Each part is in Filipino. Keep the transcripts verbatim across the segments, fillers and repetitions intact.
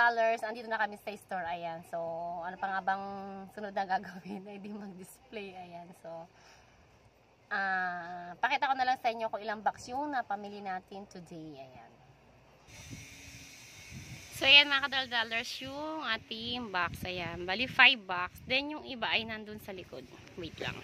dollars. Andito na kami sa store. Ayan. So, ano pa nga bang sunod na gagawin? Hindi mag-display. Ayan. So, ah, uh, pakita ko na lang sa inyo kung ilang box yung napamili natin today. Ayan. So, ayan mga kadal-dollars yung ating box. Ayan. Bali, five box. Then, yung iba ay nandun sa likod. Wait lang.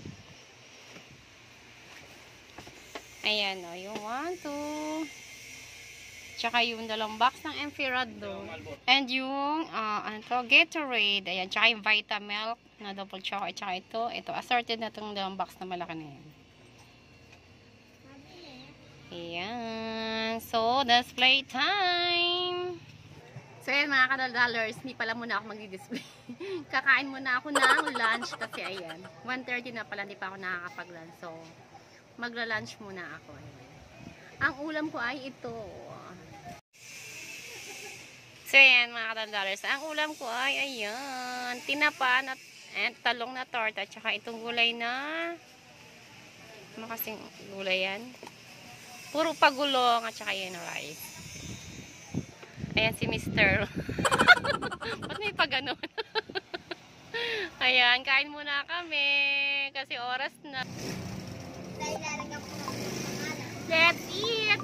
Ayan o. Yung one, two. Tsaka yung dalawang box ng Enfirado. And yung, uh, ano to, Gatorade. Ayan. Tsaka yung Vitamilk na double chocolate. Tsaka ito. Ito. Assorted na itong dalawang box na malaki na yan. Ayan. So, display time. So, ayan mga kadal-dollars, hindi pala muna ako mag-display. Kakain muna ako ng lunch kasi ayan. one thirty na pala, hindi pa ako nakakapag-lunch. So, magla-lunch muna ako. Ayan. Ang ulam ko ay ito. So, ayan mga kadal-dollars, ang ulam ko ay ayan. Tinapa na, eh, talong na torta, tsaka itong gulay na, ano kasing gulay yan? Puro pagulong at tsaka yan rice. Ayan si mister Ba't may pa ganun? Ayan, kain muna kami. Kasi oras na. Let's eat!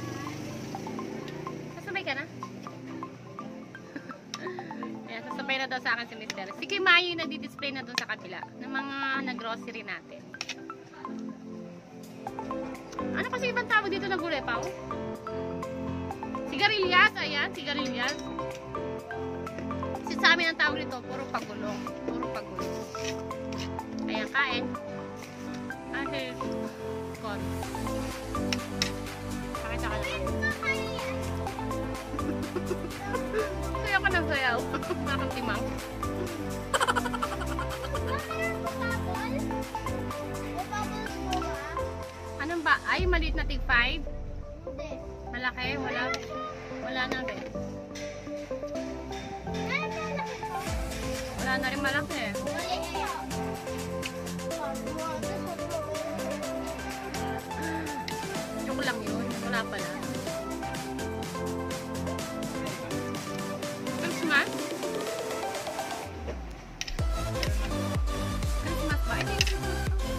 Sasabay ka na? Ayan, sasabay na daw sa akin si mister Si Kimayo yung nagdi-display na dun sa kabila ng mga nag-grocery natin. Ano kasi ibang tawag dito na gulay pa? Sigarilyas, ayan, sigarilyas. Kasi sa amin ang tawag nito, puro pagulong. Puro pagulong. Ayan, kain. Ay, kon. Pakita ka lang. Sayaw ka ng sayaw. Makang timang. Anong ba? Ay, maliit na tig five? Malaki? Wala. Wala na rin. Wala na rin malaki. Joke lang yun. Wala pala. Christmas? Christmas ba? Ito yung Christmas.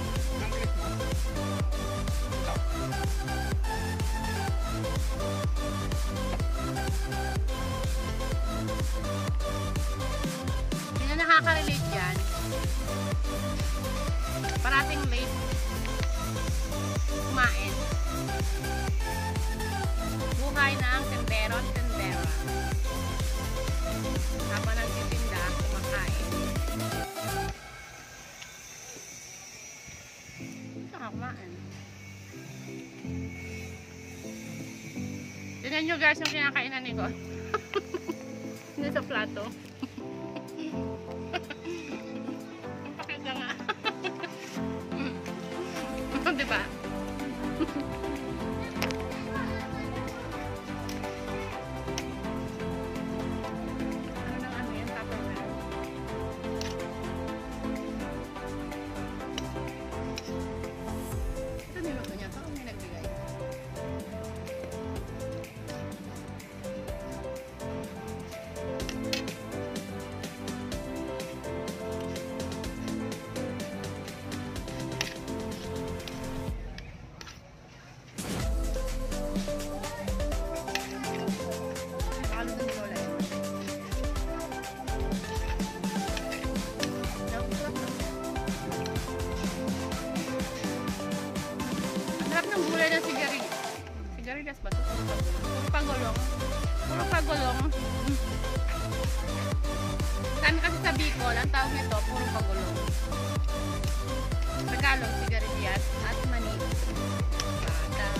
Hindi na nakaka-relate yan. Parating late kumain. Buhay ng Tindero at Tindera. Habang nagtitinda, kumakain. Nakakamaan. Tignan nyo guys yung kinakainan ni ko. Hindi sa plato. Ang pakita nga. Diba? Ano nang ano yan? Tupperware. Ito niluto niya. Ito ang may nagbigay. Ng gulay na sigarilyas. Sigarilyas ba ito? Puro pagulong. Puro pagulong. Kami kasi sa Bicol, ang tawag nito, puro pagulong. Tagalog, sigarilyas at mani. Bataw.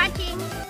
watching.